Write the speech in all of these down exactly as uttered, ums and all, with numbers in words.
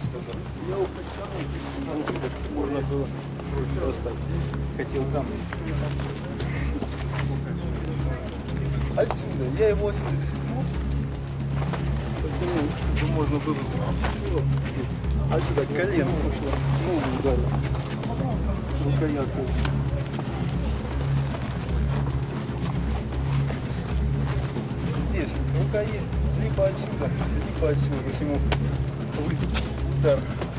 Я его подтянул, там видишь, можно было просто хотел там. Отсюда, я его отсюда рискнул, потянул, чтобы можно было отсюда колено ушло, ногу ударил, рукоятку. Здесь рука есть, либо отсюда, либо отсюда, если ему удар.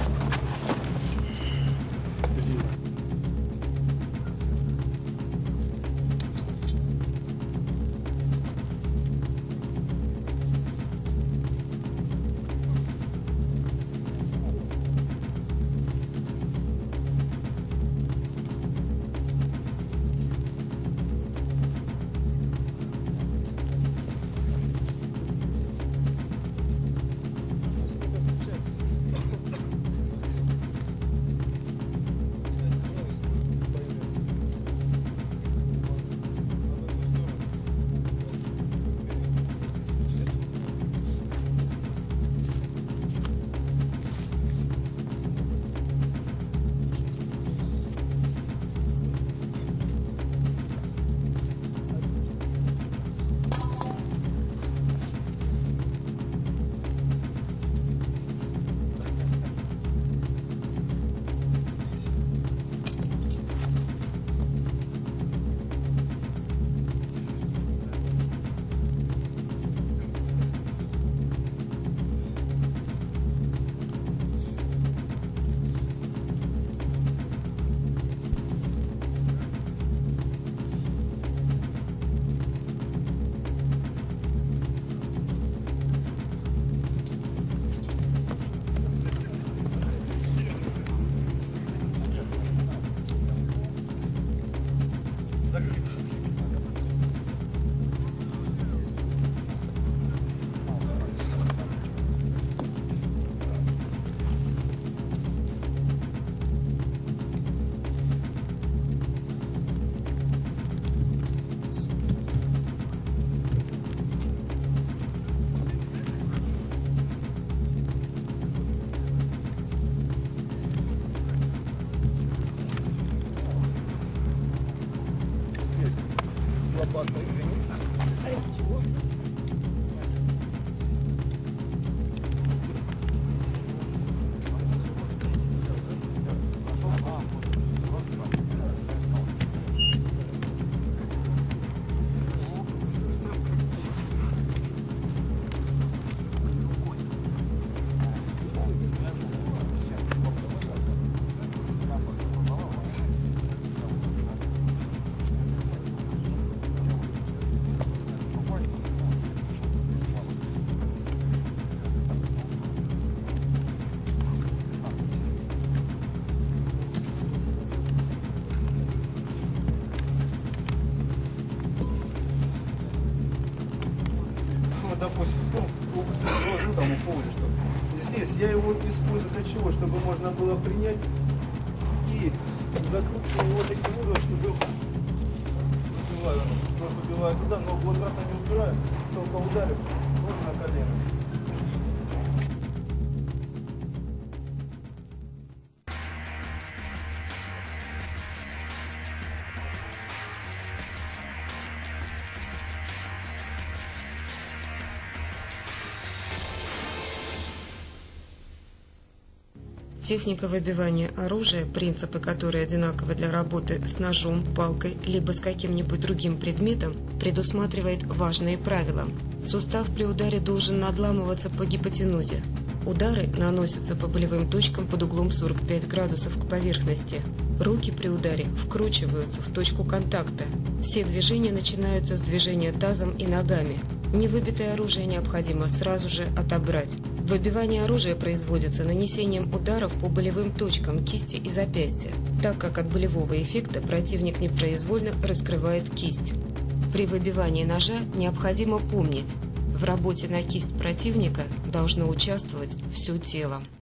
Ладно, извини. Ай, чего? Допустим, ну, там уходит, что здесь я его использую для чего, чтобы можно было принять и закрутить его таким образом, чтобы убиваю, просто убиваю туда, но обратно не убираю, только ударив, вот на колено. Техника выбивания оружия, принципы которой одинаковы для работы с ножом, палкой, либо с каким-нибудь другим предметом, предусматривает важные правила. Сустав при ударе должен надламываться по гипотенузе. Удары наносятся по болевым точкам под углом сорок пять градусов к поверхности. Руки при ударе вкручиваются в точку контакта. Все движения начинаются с движения тазом и ногами. Невыбитое оружие необходимо сразу же отобрать. Выбивание оружия производится нанесением ударов по болевым точкам кисти и запястья, так как от болевого эффекта противник непроизвольно раскрывает кисть. При выбивании ножа необходимо помнить, в работе на кисть противника должно участвовать все тело.